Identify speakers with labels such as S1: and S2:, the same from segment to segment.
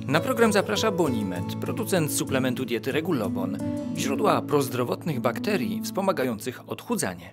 S1: Na program zaprasza Bonimed, producent suplementu diety Regulobon, źródła prozdrowotnych bakterii wspomagających odchudzanie.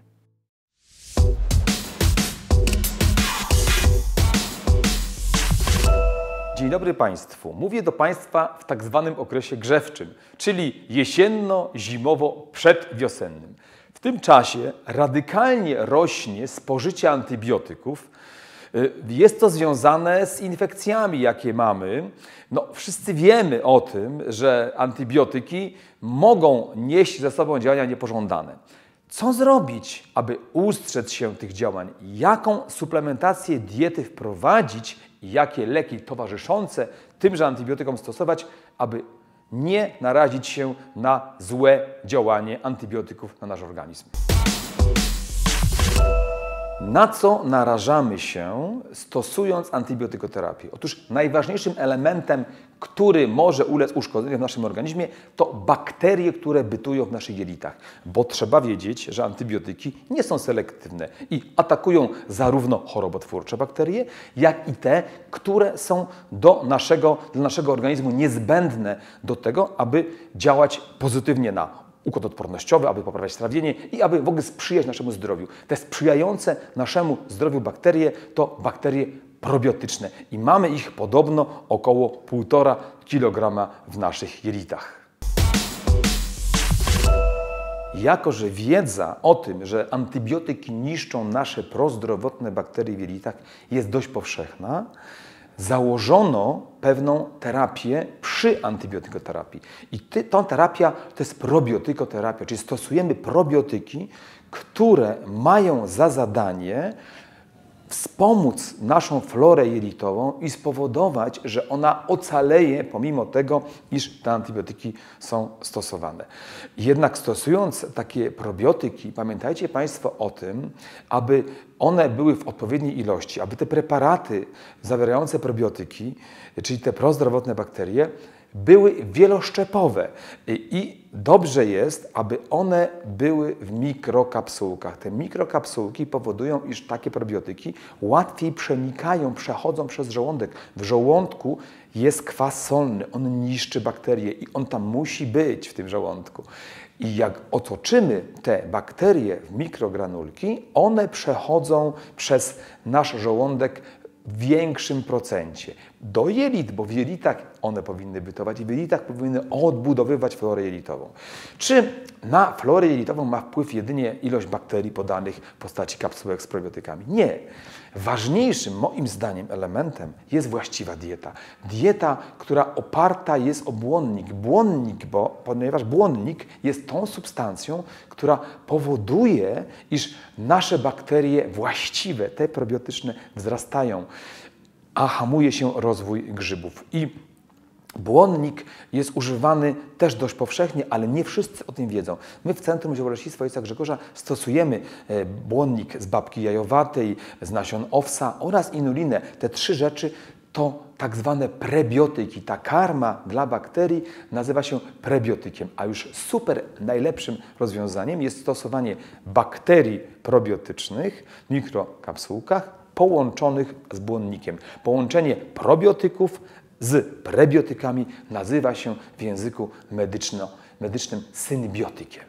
S2: Dzień dobry Państwu. Mówię do Państwa w tak zwanym okresie grzewczym, czyli jesienno-zimowo-przedwiosennym. W tym czasie radykalnie rośnie spożycie antybiotyków. Jest to związane z infekcjami, jakie mamy. Wszyscy wiemy o tym, że antybiotyki mogą nieść ze sobą działania niepożądane. Co zrobić, aby ustrzec się tych działań? Jaką suplementację diety wprowadzić i jakie leki towarzyszące tymże antybiotykom stosować, aby nie narazić się na złe działanie antybiotyków na nasz organizm? Na co narażamy się, stosując antybiotykoterapię? Otóż najważniejszym elementem, który może ulec uszkodzeniu w naszym organizmie, to bakterie, które bytują w naszych jelitach. Bo trzeba wiedzieć, że antybiotyki nie są selektywne i atakują zarówno chorobotwórcze bakterie, jak i te, które są dla naszego organizmu niezbędne do tego, aby działać pozytywnie na układ odpornościowy, aby poprawiać trawienie i aby w ogóle sprzyjać naszemu zdrowiu. Te sprzyjające naszemu zdrowiu bakterie to bakterie probiotyczne i mamy ich podobno około 1,5 kg w naszych jelitach. Jako że wiedza o tym, że antybiotyki niszczą nasze prozdrowotne bakterie w jelitach jest dość powszechna, założono pewną terapię przy antybiotykoterapii. I ta terapia to jest probiotykoterapia, czyli stosujemy probiotyki, które mają za zadanie wspomóc naszą florę jelitową i spowodować, że ona ocaleje pomimo tego, iż te antybiotyki są stosowane. Jednak stosując takie probiotyki, pamiętajcie Państwo o tym, aby one były w odpowiedniej ilości, aby te preparaty zawierające probiotyki, czyli te prozdrowotne bakterie, były wieloszczepowe i dobrze jest, aby one były w mikrokapsułkach. Te mikrokapsułki powodują, iż takie probiotyki łatwiej przenikają, przechodzą przez żołądek. W żołądku jest kwas solny, on niszczy bakterie i on tam musi być w tym żołądku. I jak otoczymy te bakterie w mikrogranulki, one przechodzą przez nasz żołądek w większym procencie do jelit, bo w jelitach one powinny bytować i w jelitach powinny odbudowywać florę jelitową. Czy na florę jelitową ma wpływ jedynie ilość bakterii podanych w postaci kapsułek z probiotykami? Nie. Ważniejszym moim zdaniem elementem jest właściwa dieta. Dieta, która oparta jest o błonnik. Ponieważ błonnik jest tą substancją, która powoduje, iż nasze bakterie właściwe, te probiotyczne, wzrastają, a hamuje się rozwój grzybów. I błonnik jest używany też dość powszechnie, ale nie wszyscy o tym wiedzą. My w Centrum Ziołolecznictwa Ojca Grzegorza stosujemy błonnik z babki jajowatej, z nasion owsa oraz inulinę. Te 3 rzeczy to tak zwane prebiotyki. Ta karma dla bakterii nazywa się prebiotykiem, a już super najlepszym rozwiązaniem jest stosowanie bakterii probiotycznych w mikrokapsułkach połączonych z błonnikiem. Połączenie probiotyków z prebiotykami nazywa się w języku medycznym symbiotykiem.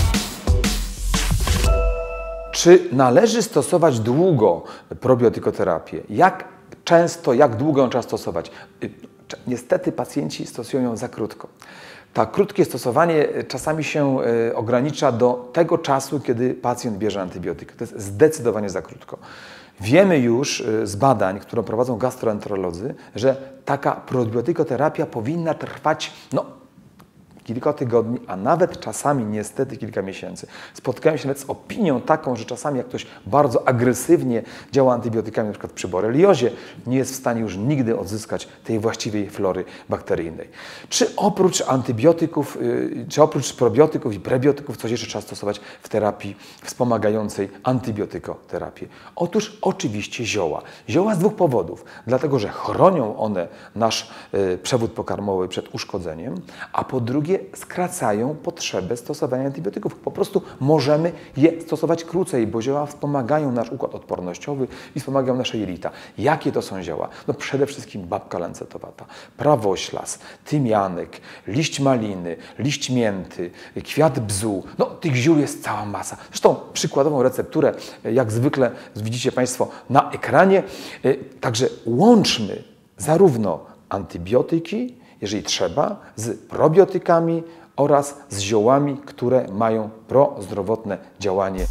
S2: Czy należy stosować długo probiotykoterapię? Jak często, jak długo ją trzeba stosować? Niestety pacjenci stosują ją za krótko. To krótkie stosowanie czasami się ogranicza do tego czasu, kiedy pacjent bierze antybiotyk. To jest zdecydowanie za krótko. Wiemy już z badań, które prowadzą gastroenterolodzy, że taka probiotykoterapia powinna trwać kilka tygodni, a nawet czasami niestety kilka miesięcy. Spotkałem się nawet z opinią taką, że czasami jak ktoś bardzo agresywnie działa antybiotykami, na przykład przy boreliozie, nie jest w stanie już nigdy odzyskać tej właściwej flory bakteryjnej. Czy oprócz antybiotyków, czy oprócz probiotyków i prebiotyków coś jeszcze trzeba stosować w terapii wspomagającej antybiotykoterapię? Otóż oczywiście zioła. Zioła z 2 powodów. Dlatego, że chronią one nasz przewód pokarmowy przed uszkodzeniem, a po drugie antybiotyki skracają potrzebę stosowania antybiotyków. Po prostu możemy je stosować krócej, bo zioła wspomagają nasz układ odpornościowy i wspomagają nasze jelita. Jakie to są zioła? No przede wszystkim babka lancetowata, prawoślas, tymianek, liść maliny, liść mięty, kwiat bzu. No tych ziół jest cała masa. Zresztą przykładową recepturę, jak zwykle widzicie Państwo na ekranie. Także łączmy zarówno antybiotyki, jeżeli trzeba, z probiotykami oraz z ziołami, które mają prozdrowotne działanie.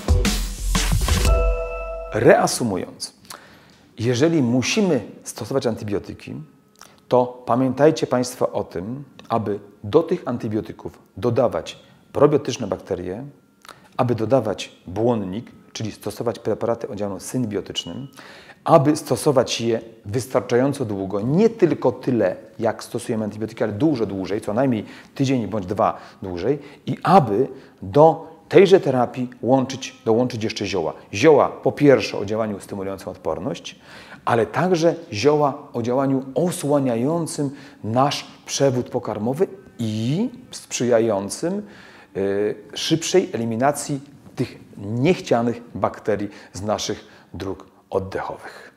S2: Reasumując, jeżeli musimy stosować antybiotyki, to pamiętajcie Państwo o tym, aby do tych antybiotyków dodawać probiotyczne bakterie, aby dodawać błonnik, czyli stosować preparaty o działaniu synbiotycznym, aby stosować je wystarczająco długo, nie tylko tyle, jak stosujemy antybiotyki, ale dużo dłużej, co najmniej tydzień bądź 2 dłużej i aby do tejże terapii dołączyć jeszcze zioła. Zioła po pierwsze o działaniu stymulującym odporność, ale także zioła o działaniu osłaniającym nasz przewód pokarmowy i sprzyjającym szybszej eliminacji tych niechcianych bakterii z naszych dróg oddechowych.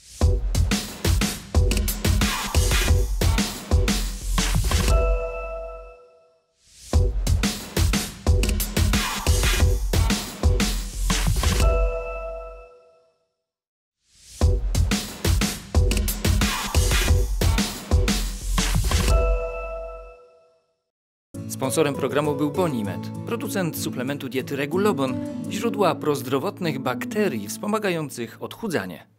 S1: Sponsorem programu był Bonimed, producent suplementu diety Regulobon, źródła prozdrowotnych bakterii wspomagających odchudzanie.